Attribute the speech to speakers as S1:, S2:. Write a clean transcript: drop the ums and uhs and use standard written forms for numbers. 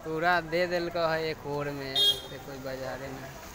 S1: पूरा दे दिल का है एक और में, इससे कोई बाजारे ना।